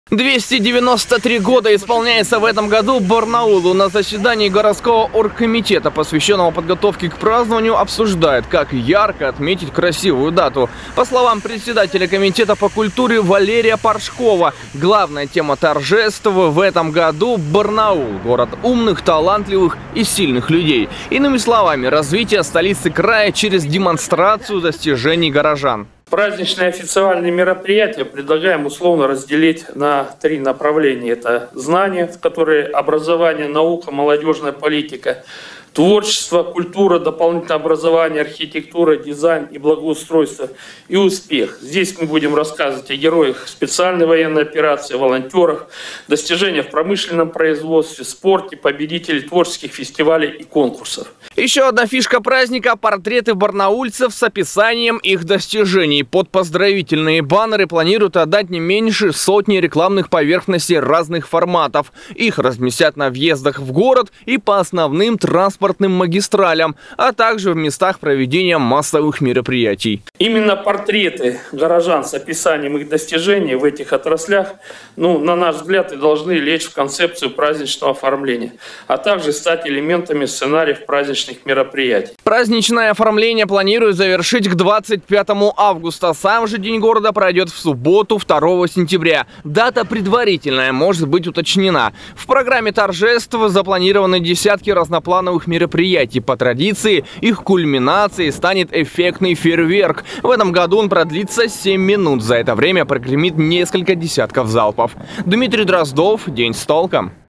293 года исполняется в этом году Барнаулу. На заседании городского оргкомитета, посвященного подготовке к празднованию, обсуждают, как ярко отметить красивую дату. По словам председателя комитета по культуре Валерия Паршкова, главная тема торжеств в этом году – Барнаул, город умных, талантливых и сильных людей. Иными словами, развитие столицы края через демонстрацию достижений горожан. Праздничные официальные мероприятия предлагаем условно разделить на 3 направления. Это знания, в которые образование, наука, молодежная политика, творчество, культура, дополнительное образование, архитектура, дизайн и благоустройство и успех. Здесь мы будем рассказывать о героях специальной военной операции, волонтерах, достижениях в промышленном производстве, спорте, победителей творческих фестивалей и конкурсов. Еще одна фишка праздника – портреты барнаульцев с описанием их достижений. Под поздравительные баннеры планируют отдать не меньше сотни рекламных поверхностей разных форматов. Их разместят на въездах в город и по основным транспортным магистралям, а также в местах проведения массовых мероприятий. Именно портреты горожан с описанием их достижений в этих отраслях, на наш взгляд, и должны лечь в концепцию праздничного оформления, а также стать элементами сценариев праздничных мероприятий. Праздничное оформление планируют завершить к 25 августа. Сам же День города пройдет в субботу, 2 сентября. Дата предварительная может быть уточнена. В программе торжеств запланированы десятки разноплановых мероприятий. По традиции, их кульминацией станет эффектный фейерверк. В этом году он продлится 7 минут. За это время прогремит несколько десятков залпов. Дмитрий Дроздов. День с толком.